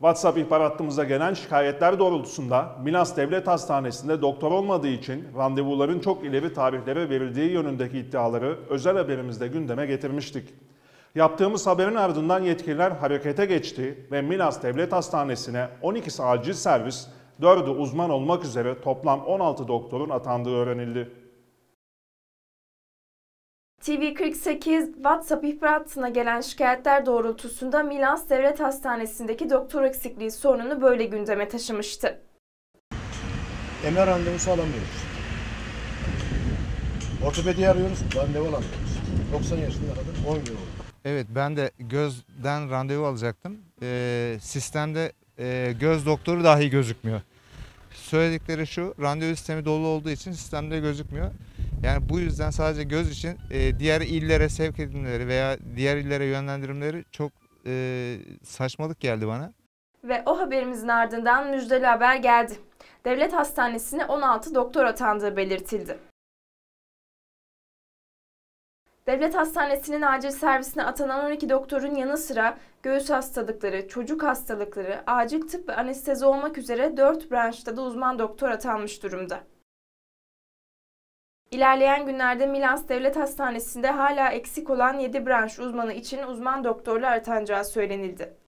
WhatsApp ihbar hattımıza gelen şikayetler doğrultusunda Milas Devlet Hastanesi'nde doktor olmadığı için randevuların çok ileri tarihlere verildiği yönündeki iddiaları özel haberimizde gündeme getirmiştik. Yaptığımız haberin ardından yetkililer harekete geçti ve Milas Devlet Hastanesi'ne 12 acil servis, 4'ü uzman olmak üzere toplam 16 doktorun atandığı öğrenildi. TV48 WhatsApp ihbar hattına gelen şikayetler doğrultusunda Milas Devlet Hastanesi'ndeki doktor eksikliği sorununu böyle gündeme taşımıştı. MR randevusu alamıyoruz. Ortopediyi arıyoruz, randevu alamıyoruz. 90 yaşında kadın 10 gün oldu. Evet, ben de gözden randevu alacaktım. Sistemde göz doktoru dahi gözükmüyor. Söyledikleri şu, randevu sistemi dolu olduğu için sistemde gözükmüyor. Yani bu yüzden sadece göz için diğer illere sevk edilmeleri veya diğer illere yönlendirimleri çok saçmalık geldi bana. Ve o haberimizin ardından müjdeli haber geldi. Devlet Hastanesi'ne 16 doktor atandığı belirtildi. Devlet Hastanesi'nin acil servisine atanan 12 doktorun yanı sıra göğüs hastalıkları, çocuk hastalıkları, acil tıp ve anestezi olmak üzere 4 branşta da uzman doktor atanmış durumda. İlerleyen günlerde Milas Devlet Hastanesi'nde hala eksik olan 7 branş uzmanı için uzman doktorlar atanacağı söylenildi.